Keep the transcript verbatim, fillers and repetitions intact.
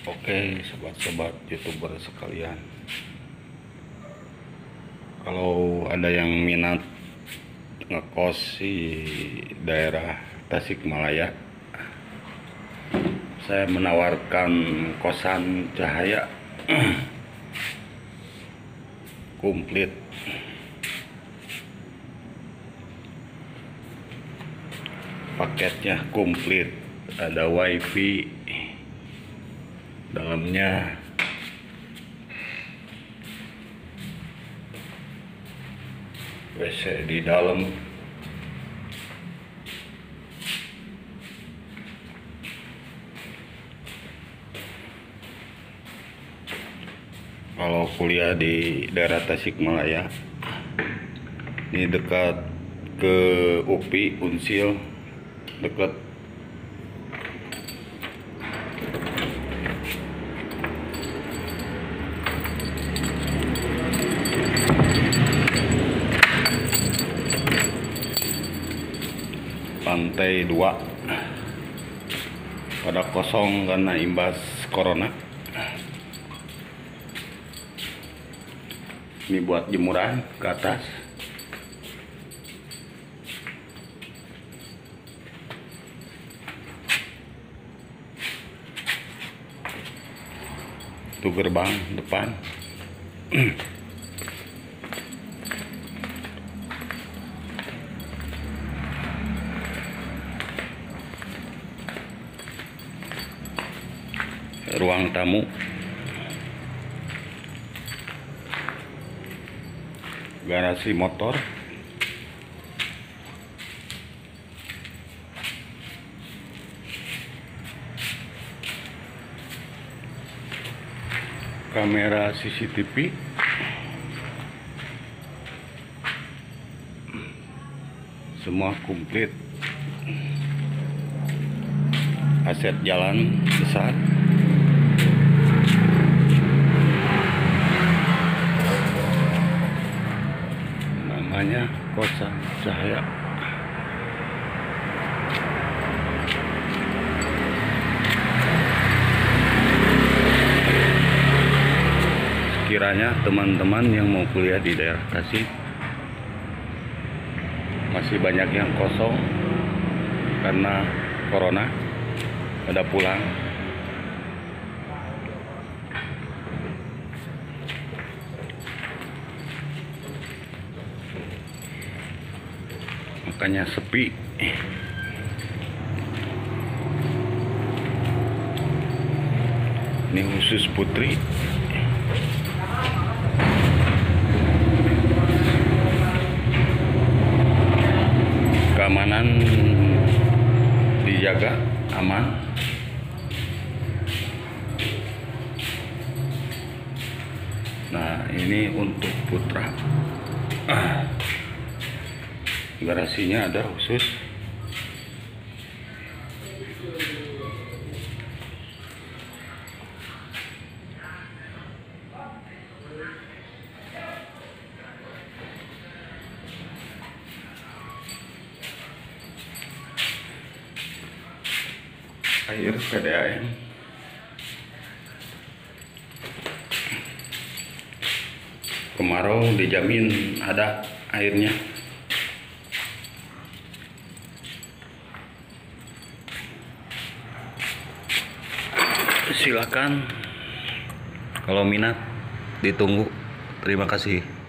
Oke, sobat-sobat YouTuber sekalian, kalau ada yang minat ngekos di daerah Tasikmalaya, saya menawarkan kosan cahaya komplit. Paketnya komplit, ada wifi dalamnya, W C di dalam, kalau kuliah di daerah Tasikmalaya ini dekat ke U P I Unsil, dekat lantai dua, pada kosong karena imbas corona. Ini buat jemuran ke atas. Itu gerbang depan. Ruang tamu, garasi motor, kamera C C T V, semua komplit. Aset jalan besar. Namanya kosan cahaya. Sekiranya teman-teman yang mau kuliah di daerah Tasik, masih banyak yang kosong karena corona, pada pulang, makanya sepi. Ini khusus putri. Keamanan dijaga, aman. Nah, ini untuk putra. Ah. Garasinya ada khusus. Air P D A M. Kemarau dijamin ada airnya. Silakan kalau minat, ditunggu. Terima kasih.